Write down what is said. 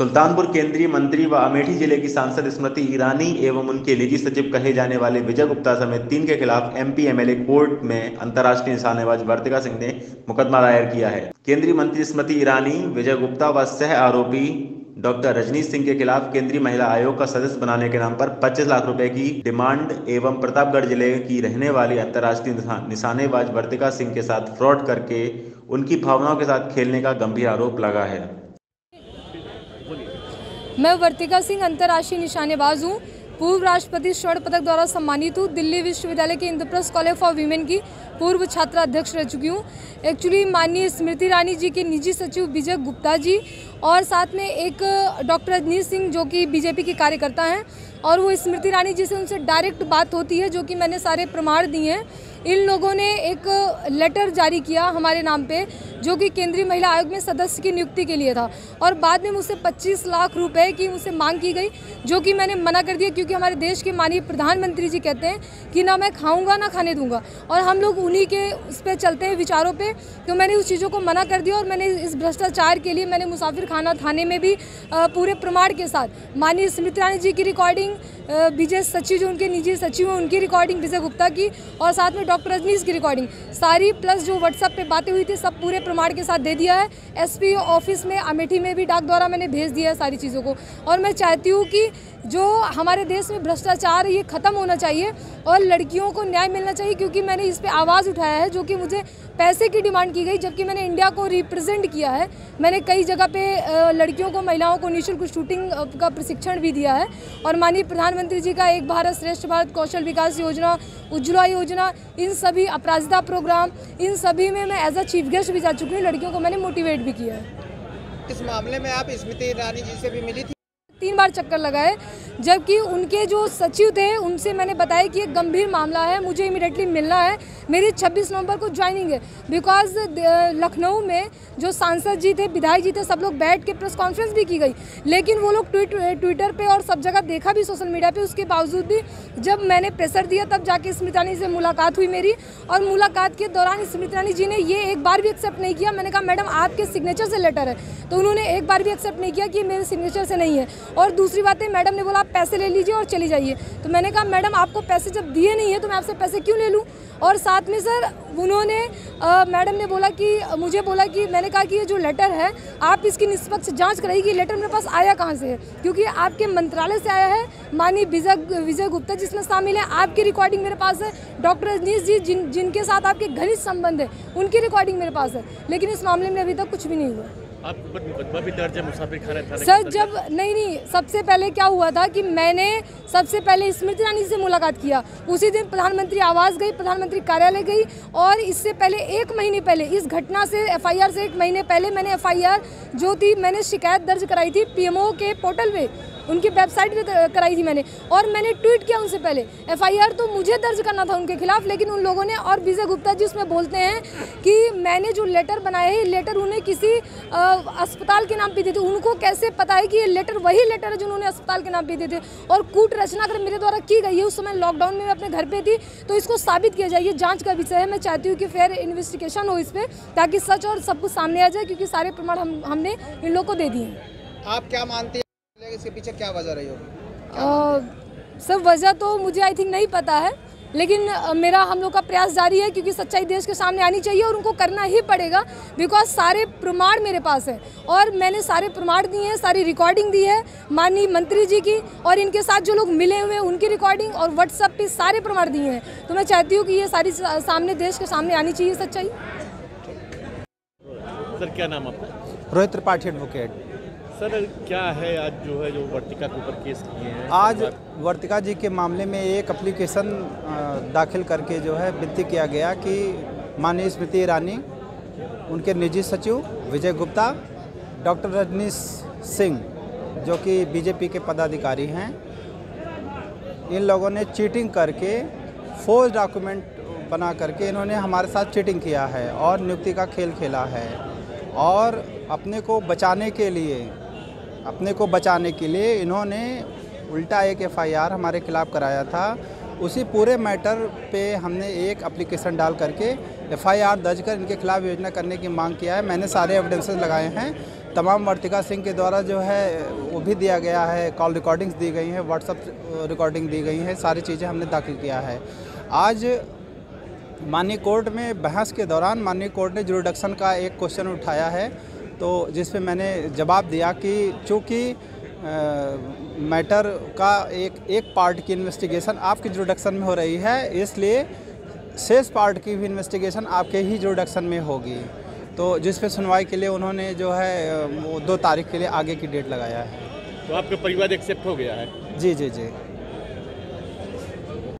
सुल्तानपुर केंद्रीय मंत्री व अमेठी जिले की सांसद स्मृति ईरानी एवं उनके निजी सचिव कहे जाने वाले विजय गुप्ता समेत 3 के खिलाफ एमपी एमएलए कोर्ट में अंतर्राष्ट्रीय निशानेबाज वर्तिका सिंह ने मुकदमा दायर किया है। केंद्रीय मंत्री स्मृति ईरानी, विजय गुप्ता व सह आरोपी डॉक्टर रजनीश सिंह के खिलाफ केंद्रीय महिला आयोग का सदस्य बनाने के नाम पर 25 लाख रुपए की डिमांड एवं प्रतापगढ़ जिले की रहने वाली अंतर्राष्ट्रीय निशानेबाज वर्तिका सिंह के साथ फ्रॉड करके उनकी भावनाओं के साथ खेलने का गंभीर आरोप लगा है। मैं वर्तिका सिंह अंतर्राष्ट्रीय निशानेबाज हूँ, पूर्व राष्ट्रपति स्वर्ण पदक द्वारा सम्मानित हूँ, दिल्ली विश्वविद्यालय के इंद्रप्रस्थ कॉलेज फॉर वीमेन की पूर्व छात्रा अध्यक्ष रह चुकी हूँ। एक्चुअली माननीय स्मृति ईरानी जी के निजी सचिव विजय गुप्ता जी और साथ में एक डॉक्टर रजनीश सिंह जो कि बीजेपी के कार्यकर्ता हैं, और वो स्मृति ईरानी जी से उनसे डायरेक्ट बात होती है, जो कि मैंने सारे प्रमाण दिए हैं। इन लोगों ने एक लेटर जारी किया हमारे नाम पे, जो कि केंद्रीय महिला आयोग में सदस्य की नियुक्ति के लिए था, और बाद में मुझसे 25 लाख रुपए की मुझसे मांग की गई, जो कि मैंने मना कर दिया, क्योंकि हमारे देश के माननीय प्रधानमंत्री जी कहते हैं कि ना मैं खाऊंगा ना खाने दूंगा, और हम लोग उन्हीं के उस पर चलते हैं विचारों पे। तो मैंने उस चीज़ों को मना कर दिया, और मैंने इस भ्रष्टाचार के लिए मैंने मुसाफिर खाना थाने में भी पूरे प्रमाण के साथ माननीय स्मृति ईरानी जी की रिकॉर्डिंग, विजय सचिव जो उनके निजी सचिव हैं उनकी रिकॉर्डिंग विजय गुप्ता की, और साथ में डॉक्टर रजनीश की रिकॉर्डिंग सारी, प्लस जो व्हाट्सएप पे बातें हुई थी सब पूरे प्रमाण के साथ दे दिया है। एसपी ऑफिस में अमेठी में भी डाक द्वारा मैंने भेज दिया है सारी चीज़ों को। और मैं चाहती हूँ कि जो हमारे देश में भ्रष्टाचार ये ख़त्म होना चाहिए और लड़कियों को न्याय मिलना चाहिए, क्योंकि मैंने इस पर आवाज़ उठाया है, जो कि मुझे पैसे की डिमांड की गई, जबकि मैंने इंडिया को रिप्रेजेंट किया है। मैंने कई जगह पे लड़कियों को, महिलाओं को निःशुल्क शूटिंग का प्रशिक्षण भी दिया है, और माननीय प्रधानमंत्री जी का एक भारत श्रेष्ठ भारत कौशल विकास योजना, उज्ज्वला योजना, इन सभी अपराजिता प्रोग्राम, इन सभी में मैं एज अ चीफ गेस्ट भी जा चुकी हूँ। लड़कियों को मैंने मोटिवेट भी किया है। इस मामले में आप स्मृति ईरानी जी से भी मिली थी? 3 बार चक्कर लगाए, जबकि उनके जो सचिव थे उनसे मैंने बताया कि एक गंभीर मामला है, मुझे इमीडिएटली मिलना है, मेरी 26 नवंबर को ज्वाइनिंग है। बिकॉज लखनऊ में जो सांसद जी थे, विधायक जी थे, सब लोग बैठ के प्रेस कॉन्फ्रेंस भी की गई, लेकिन वो लोग ट्विटर पे और सब जगह देखा भी सोशल मीडिया पे, उसके बावजूद भी जब मैंने प्रेशर दिया तब जाके स्मृति ईरानी से मुलाकात हुई मेरी, और मुलाकात के दौरान स्मृति ईरानी जी ने ये एक बार भी एक्सेप्ट नहीं किया। मैंने कहा मैडम आपके सिग्नेचर से लेटर है, तो उन्होंने एक बार भी एक्सेप्ट नहीं किया कि मेरे सिग्नेचर से नहीं है। और दूसरी बात है, मैडम ने बोला आप पैसे ले लीजिए और चली जाइए, तो मैंने कहा मैडम आपको पैसे जब दिए नहीं है तो मैं आपसे पैसे क्यों ले लूँ। और साथ में सर उन्होंने मैडम ने बोला कि मुझे बोला कि मैंने कहा कि ये जो लेटर है आप इसकी निष्पक्ष जांच कराइए कि लेटर मेरे पास आया कहाँ से है, क्योंकि आपके मंत्रालय से आया है, माननीय विजय गुप्ता जिसमें शामिल है, आपकी रिकॉर्डिंग मेरे पास है, डॉक्टर रजनीश जी जिनके साथ आपके घनिष्ठ संबंध है उनकी रिकॉर्डिंग मेरे पास है, लेकिन इस मामले में अभी तक कुछ भी नहीं हुआ। आपके ऊपर मुकदमा भी दर्ज है मुसाफिर खाना थाने? सर जब नहीं, सबसे पहले क्या हुआ था कि मैंने सबसे पहले स्मृति ईरानी से मुलाकात किया, उसी दिन प्रधानमंत्री आवास गई, प्रधानमंत्री कार्यालय गई, और इससे पहले 1 महीने पहले इस घटना से एफआईआर से 1 महीने पहले मैंने एफआईआर जो थी मैंने शिकायत दर्ज कराई थी पीएमओ के पोर्टल पे, उनकी वेबसाइट पे कराई थी मैंने, और मैंने ट्वीट किया उनसे पहले। एफआईआर तो मुझे दर्ज करना था उनके खिलाफ, लेकिन उन लोगों ने, और विजय गुप्ता जी उसमें बोलते हैं कि मैंने जो लेटर बनाया है, लेटर उन्हें किसी अस्पताल के नाम पे दिए थे। उनको कैसे पता है कि ये लेटर वही लेटर है जो उन्होंने अस्पताल के नाम पे दिए थे, और कूट रचना अगर मेरे द्वारा की गई है, उस समय लॉकडाउन में मैं अपने घर पे थी, तो इसको साबित किया जाए। ये जाँच का विषय है, मैं चाहती हूँ कि फेयर इन्वेस्टिगेशन हो इस पर, ताकि सच और सब कुछ सामने आ जाए, क्योंकि सारे प्रमाण हमने इन लोग को दे दिए हैं। आप क्या मानते हैं इसके पीछे क्या वजह रही होगी? सब वजह तो मुझे आई थिंक नहीं पता है, लेकिन मेरा हम लोग का प्रयास जारी है, क्योंकि सच्चाई देश के सामने आनी चाहिए और उनको करना ही पड़ेगा, बिकॉज सारे प्रमाण मेरे पास है, और मैंने सारे प्रमाण दिए हैं, सारी रिकॉर्डिंग दी है माननीय मंत्री जी की, और इनके साथ जो लोग मिले हुए हैं उनकी रिकॉर्डिंग, और व्हाट्सएप पे सारे प्रमाण दिए हैं। तो मैं चाहती हूँ कि ये सारी सामने देश के सामने आनी चाहिए सच्चाई। सर क्या नाम आपका? रोहित त्रिपाठी एडवोकेट। सर क्या है आज जो है जो वर्तिका के ऊपर केस किए हैं? आज वर्तिका जी के मामले में एक एप्लीकेशन दाखिल करके जो है विनती किया गया कि माननीय स्मृति ईरानी, उनके निजी सचिव विजय गुप्ता, डॉक्टर रजनीश सिंह जो कि बीजेपी के पदाधिकारी हैं, इन लोगों ने चीटिंग करके फोर्ज डॉक्यूमेंट बना करके इन्होंने हमारे साथ चीटिंग किया है और नियुक्ति का खेल खेला है, और अपने को बचाने के लिए इन्होंने उल्टा एक एफआईआर हमारे खिलाफ कराया था। उसी पूरे मैटर पे हमने एक एप्लीकेशन डाल करके एफआईआर दर्ज कर इनके खिलाफ योजना करने की मांग किया है। मैंने सारे एविडेंसेस लगाए हैं, तमाम वर्तिका सिंह के द्वारा जो है वो भी दिया गया है, कॉल रिकॉर्डिंग्स दी गई हैं, व्हाट्सअप रिकॉर्डिंग दी गई हैं, सारी चीज़ें हमने दाखिल किया है। आज माननीय कोर्ट में बहस के दौरान माननीय कोर्ट ने जुरिडिक्शन का एक क्वेश्चन उठाया है, तो जिसपे मैंने जवाब दिया कि चूँकि मैटर का एक पार्ट की इन्वेस्टिगेशन आपकी जुरिडिक्शन में हो रही है, इसलिए शेष पार्ट की भी इन्वेस्टिगेशन आपके ही जुरिडिक्शन में होगी। तो जिस पे सुनवाई के लिए उन्होंने जो है वो 2 तारीख के लिए आगे की डेट लगाया है। तो आपका परिवार एक्सेप्ट हो गया है? जी जी जी।